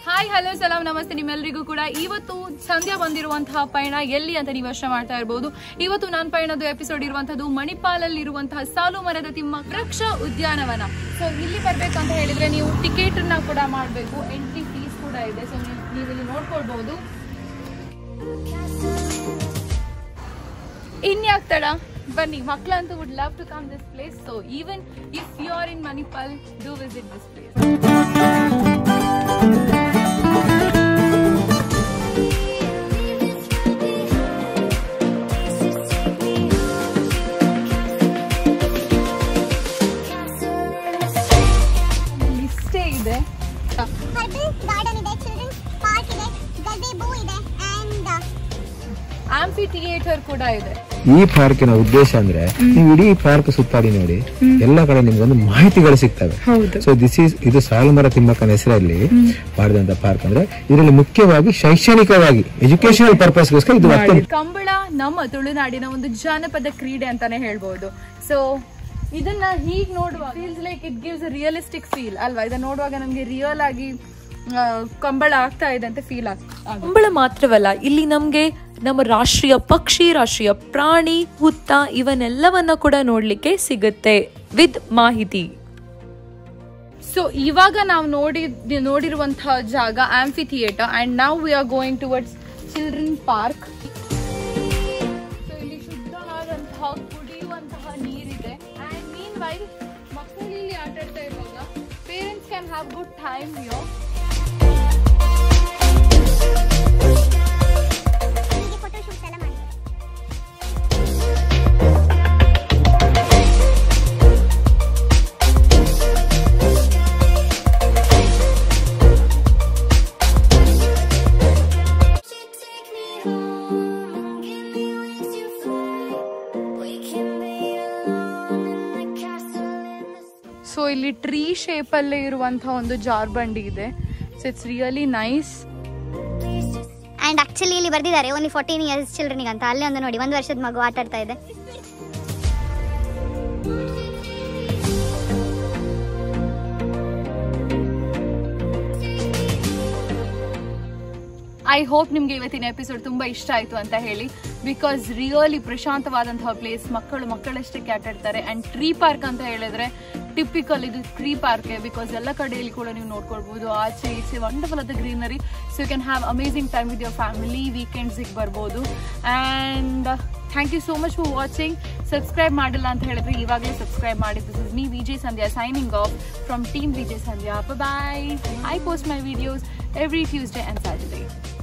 Hi hello ಸಲಾಂ ನಮಸ್ತೆ ನಿಮ್ಮೆಲ್ಲರಿಗೂ ಕೂಡ. ಇವತ್ತು ಸಂಧ್ಯಾ ಬಂದಿರುವಂತಹ ಪಯಣ ಎಲ್ಲಿ ಅಂತ ನೀವು ಯೋಚನೆ ಮಾಡ್ತಾ ಇರಬಹುದು. ಇವತ್ತು ನನ್ನ ಪಯಣದ ಎಪಿಸೋಡ್ ಇರುವಂತದ್ದು ಮಣಿಪಾಲಲ್ಲಿ ಇರುವಂತಹ ಸಾಲು ಮರದ ತಿಮ್ಮ ವೃಕ್ಷ ಉದ್ಯಾನವನ. ಸೊ ಇಲ್ಲಿ ಬರ್ಬೇಕು ಅಂತ ಹೇಳಿದ್ರೆ ನೀವು ಟಿಕೆಟ್ ನ ಕೂಡ ಮಾಡಬೇಕು, ಎಂಟ್ರಿ ಫೀಸ್ ಕೂಡ ಇದೆ. ಸೊ ನೀವು ಇಲ್ಲಿ ನೋಡ್ಕೊಳ್ಬಹುದು. ಇನ್ಯಾಕ್ ತಡ, ಬನ್ನಿ. ಮಕ್ಕಳಂತೂ would love to come this place. So even if you are in Manipal, do visit this place. Amphitheatre ಕೂಡ ಇದೆ. ಈ ಪಾರ್ಕಿನ ಉದ್ದೇಶ ಅಂದ್ರೆ ನೀವು ಇಡೀ ಪಾರ್ಕ್ ಸುತ್ತಾಡಿ ನೋಡಿ, ಎಲ್ಲ ಕಡೆ ನಿಮ್ಗೊಂದು ಮಾಹಿತಿಗಳು ಸಿಗ್ತವೆ. ಸೊ ಇದು ಸಾಲುಮರ ತಿಮ್ಮಕ್ಕನ ಹೆಸರಲ್ಲಿ ಮಾಡಿದಂತ ಪಾರ್ಕ್. ಅಂದ್ರೆ ಇದರಲ್ಲಿ ಮುಖ್ಯವಾಗಿ ಶೈಕ್ಷಣಿಕವಾಗಿ ಎಜುಕೇಶನಲ್ ಪರ್ಪಸ್ಗೋಸ್ಕರ ಇದು ಕಂಬಳ ನಮ್ಮ ತುಳುನಾಡಿನ ಒಂದು ಜಾನಪದ ಕ್ರೀಡೆ ಅಂತಾನೆ ಹೇಳ್ಬಹುದು. ಸೊ ಇದನ್ನ ಹೀಗ್ ನೋಡುವಾಗ feels like it gives a realistic feel ಅಲ್ವಾ. ಇದನ್ನ ನೋಡುವಾಗ ನಮ್ಗೆ ರಿಯಲ್ ಆಗಿ ಕಂಬಳ ಆಗ್ತಾ ಇದೆ ಅಂತ ಫೀಲ್ ಆಗ್ತದೆ. ಕಂಬಳ ಮಾತ್ರವಲ್ಲ, ಇಲ್ಲಿ ನಮ್ಗೆ ನಮ್ಮ ರಾಷ್ಟ್ರೀಯ ಪಕ್ಷಿ, ರಾಷ್ಟ್ರೀಯ ಪ್ರಾಣಿ, ಹುತ್ತ ಇವನ್ನೆಲ್ಲವನ್ನ ಕೂಡ ನೋಡ್ಲಿಕ್ಕೆ ಸಿಗುತ್ತೆ ವಿತ್ ಮಾಹಿತಿ. ಸೊ ಇವಾಗ ನಾವು ನೋಡಿರುವಂತಹ ಜಾಗ amphitheatre and now we are going towards children park. So ಇಲ್ಲಿ ಶುದ್ಧವಾದಂತಹ ಕುಡಿಯುವಂತಹ ನೀರಿದೆ. ಅಂಡ್ ಮೀನ್ ವೈಲ್ ಮಕ್ಕಳು ಇಲ್ಲಿ ಆಟ ಆಡ್ತಾ ಇರುವಾಗ parents can have good time here. So ಇಲ್ಲಿ ಟ್ರೀ ಶೇಪ್ ಅಲ್ಲೇ ಇರುವಂತಹ ಒಂದು ಜಾರ್ಬಂಡಿ ಇದೆ. So it's really nice. And actually ಇಲ್ಲಿ ಬರ್ದಿದ್ದಾರೆ ಓನ್ಲಿ 14 ಇಯರ್ಸ್ ಚಿಲ್ಡ್ರನ್ಗೆ ಅಂತ. ಅಲ್ಲೇ ಒಂದು ನೋಡಿ, 1 ವರ್ಷದ ಮಗು ಆಟ ಆಡ್ತಾ ಇದೆ. ಐ ಹೋಪ್ ನಿಮ್ಗೆ ಇವತ್ತಿನ ಎಪಿಸೋಡ್ ತುಂಬಾ ಇಷ್ಟ ಆಯ್ತು ಅಂತ ಹೇಳಿ. ಬಿಕಾಸ್ ರಿಯಲಿ ಪ್ರಶಾಂತವಾದಂತಹ ಪ್ಲೇಸ್, ಮಕ್ಕಳಷ್ಟಕ್ಕೆ ಆಟ ಆಡ್ತಾರೆ. ಅಂಡ್ ಟ್ರೀ ಪಾರ್ಕ್ ಅಂತ ಹೇಳಿದ್ರೆ ಟಿಪಿಕಲ್ ಇದು ಟ್ರೀ ಪಾರ್ಕ್. ಬಿಕಾಸ್ ಎಲ್ಲ ಕಡೆಯಲ್ಲಿ ಕೂಡ ನೀವು ನೋಡ್ಕೊಳ್ಬಹುದು, ಆಚೆ ಈಚೆ ವಂಡರ್ಫುಲ್ ಆದ greenery. So you can have amazing time with your family. ವೀಕೆಂಡ್ಸ್ಗೆ ಬರ್ಬೋದು. And thank you so much for watching. Subscribe ಮಾಡಿಲ್ಲ ಅಂತ ಹೇಳಿದ್ರೆ ಇವಾಗಲೇ ಸಬ್ಸ್ಕ್ರೈಬ್ ಮಾಡಿ. This is me Vijay Sandhya signing off from team Vijay Sandhya. Bye bye. I post my videos every Tuesday and Saturday.